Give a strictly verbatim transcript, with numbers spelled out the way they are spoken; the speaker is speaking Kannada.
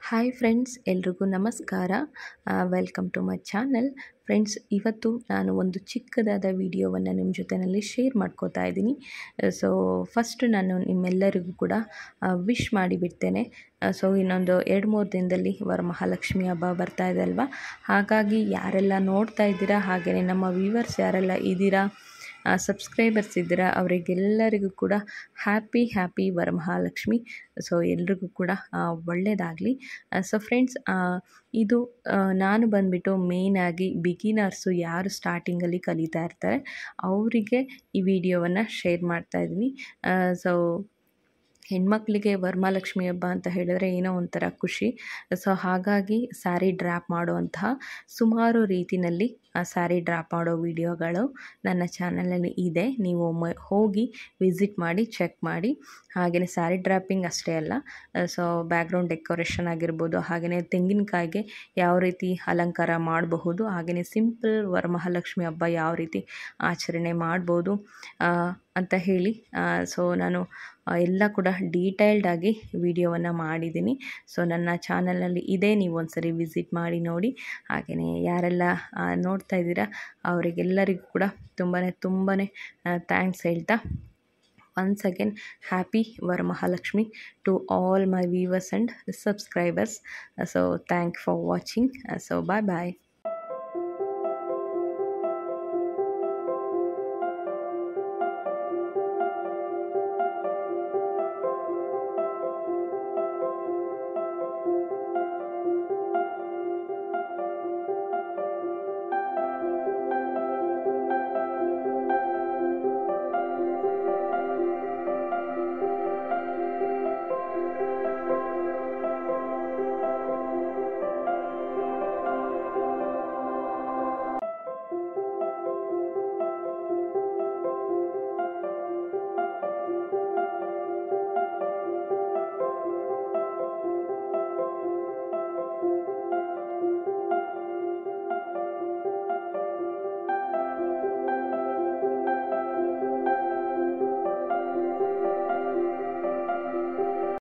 ಹಾಯ್ ಫ್ರೆಂಡ್ಸ್, ಎಲ್ರಿಗೂ ನಮಸ್ಕಾರ. Welcome to my channel. Friends, ಇವತ್ತು ನಾನು ಒಂದು ಚಿಕ್ಕದಾದ ವಿಡಿಯೋವನ್ನು ನಿಮ್ಮ ಜೊತೆಯಲ್ಲಿ ಶೇರ್ ಮಾಡ್ಕೋತಾ ಇದ್ದೀನಿ. ಸೊ ಫಸ್ಟ್ ನಾನು ನಿಮ್ಮೆಲ್ಲರಿಗೂ ಕೂಡ ವಿಶ್ ಮಾಡಿಬಿಡ್ತೇನೆ. ಸೊ ಇನ್ನೊಂದು ಎರಡು ಮೂರು ದಿನದಲ್ಲಿ ವರಮಹಾಲಕ್ಷ್ಮಿ ಹಬ್ಬ ಬರ್ತಾ ಇದೆ ಅಲ್ವಾ. ಹಾಗಾಗಿ ಯಾರೆಲ್ಲ ನೋಡ್ತಾ ಇದ್ದೀರಾ, ಹಾಗೆಯೇ ನಮ್ಮ ವ್ಯೂವರ್ಸ್ ಯಾರೆಲ್ಲ ಇದ್ದೀರಾ, ಸಬ್ಸ್ಕ್ರೈಬರ್ಸ್ ಇದ್ದೀರಾ, ಅವರಿಗೆಲ್ಲರಿಗೂ ಕೂಡ ಹ್ಯಾಪಿ ಹ್ಯಾಪಿ ವರಮಹಾಲಕ್ಷ್ಮಿ. ಸೊ ಎಲ್ರಿಗೂ ಕೂಡ ಒಳ್ಳೆಯದಾಗಲಿ. ಸೊ ಫ್ರೆಂಡ್ಸ್, ಇದು ನಾನು ಬಂದುಬಿಟ್ಟು ಮೇಯ್ನಾಗಿ ಬಿಗಿನರ್ಸು ಯಾರು ಸ್ಟಾರ್ಟಿಂಗಲ್ಲಿ ಕಲಿತಾ ಇರ್ತಾರೆ ಅವರಿಗೆ ಈ ವಿಡಿಯೋವನ್ನು ಶೇರ್ ಮಾಡ್ತಾ ಇದ್ದೀನಿ. ಸೊ ಹೆಣ್ಮಕ್ಳಿಗೆ ವರಮಹಾಲಕ್ಷ್ಮಿ ಹಬ್ಬ ಅಂತ ಹೇಳಿದ್ರೆ ಏನೋ ಒಂಥರ ಖುಷಿ. ಸೊ ಹಾಗಾಗಿ ಸ್ಯಾರಿ ಡ್ರಾಪ್ ಮಾಡುವಂತಹ ಸುಮಾರು ರೀತಿಯಲ್ಲಿ ಸ್ಯಾರಿ ಡ್ರಾಪ್ ಮಾಡೋ ವಿಡಿಯೋಗಳು ನನ್ನ ಚಾನಲಲ್ಲಿ ಇದೆ. ನೀವು ಒಮ್ಮೆ ಹೋಗಿ ವಿಸಿಟ್ ಮಾಡಿ ಚೆಕ್ ಮಾಡಿ. ಹಾಗೆಯೇ ಸ್ಯಾರಿ ಡ್ರಾಪಿಂಗ್ ಅಷ್ಟೇ ಅಲ್ಲ, ಸೊ ಬ್ಯಾಕ್ಗ್ರೌಂಡ್ ಡೆಕೋರೇಷನ್ ಆಗಿರ್ಬೋದು, ಹಾಗೆಯೇ ತೆಂಗಿನಕಾಯಿಗೆ ಯಾವ ರೀತಿ ಅಲಂಕಾರ ಮಾಡಬಹುದು, ಹಾಗೆಯೇ ಸಿಂಪಲ್ ವರಮಹಾಲಕ್ಷ್ಮಿ ಹಬ್ಬ ಯಾವ ರೀತಿ ಆಚರಣೆ ಮಾಡ್ಬೋದು ಅಂತ ಹೇಳಿ ಸೊ ನಾನು ಎಲ್ಲ ಕೂಡ ಡೀಟೇಲ್ಡಾಗಿ ವಿಡಿಯೋವನ್ನು ಮಾಡಿದ್ದೀನಿ. ಸೊ ನನ್ನ ಚಾನಲಲ್ಲಿ ಇದೆ, ನೀವು ಒಂದ್ಸರಿ ವಿಸಿಟ್ ಮಾಡಿ ನೋಡಿ. ಹಾಗೆಯೇ ಯಾರೆಲ್ಲ ನೋಡ್ತಾ ಇದ್ದೀರಾ ಅವರಿಗೆಲ್ಲರಿಗೂ ಕೂಡ ತುಂಬಾ ತುಂಬಾ ಥ್ಯಾಂಕ್ಸ್ ಹೇಳ್ತಾ, once again happy Varamahalakshmi to all my viewers and subscribers. So thank for watching. So bye bye.